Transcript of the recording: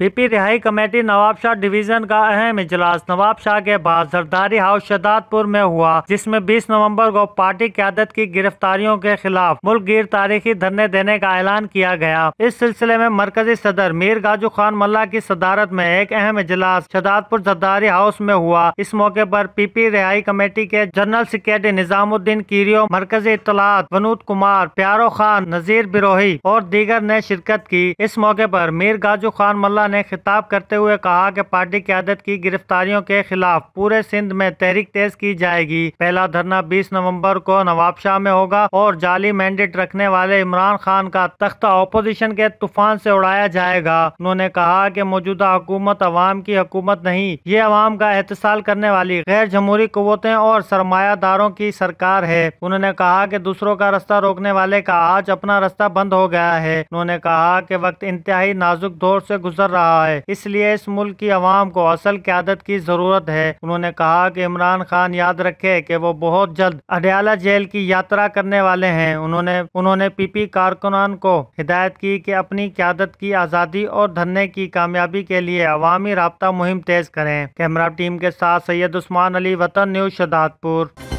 P P रिहाई committee Nawab Shah division का अहम इजलास नवाब शाह के बाद जरदारी हाउस शहजादपुर में हुआ, जिसमें 20 नवंबर को पार्टी क़यादत की गिरफ्तारियों के खिलाफ मुल्क गिर तारीखी धरने देने का ऐलान किया गया। इस सिलसिले में मरकजी सदर मीर गाजू खान मल्ला की सदारत में एक अहम इजलास शहजादपुर जरदारी हाउस में हुआ। इस मौके पर पी पी रिहाई कमेटी के जनरल सेक्रेटरी निजामुद्दीन कीरियो, मरकजी इत्तलात वनूद कुमार, प्यारो खान, नजीर बिरोही और दीगर ने शिरकत की। इस मौके पर मीर गाजू खान मल्ला ने खिताब करते हुए कहा कि पार्टी क़यादत की गिरफ्तारियों के खिलाफ पूरे सिंध में तहरीक तेज की जाएगी। पहला धरना 20 नवंबर को नवाबशाह में होगा और जाली मैंडेट रखने वाले इमरान खान का तख्ता अपोजिशन के तूफान से उड़ाया जाएगा। उन्होंने कहा कि मौजूदा हुकूमत अवाम की हुकूमत नहीं, ये अवाम का एहतसाल करने वाली गैर जमहूरी कुव्वतें और सरमायादारों की सरकार है। उन्होंने कहा कि दूसरों का रास्ता रोकने वाले का आज अपना रास्ता बंद हो गया है। उन्होंने कहा कि वक्त इंतहाई नाजुक दौर से गुजर रहा है, इसलिए इस मुल्क की आवाम को असल क़यादत की जरूरत है। उन्होंने कहा कि इमरान खान याद रखे कि वो बहुत जल्द अडयाला जेल की यात्रा करने वाले हैं। उन्होंने पीपी कारकुनान को हिदायत की कि अपनी क़यादत की आज़ादी और धरने की कामयाबी के लिए अवामी राब्ता मुहिम तेज करें। कैमरा टीम के साथ सैयद उस्मान अली, वतन न्यूज़, शहजादपुर।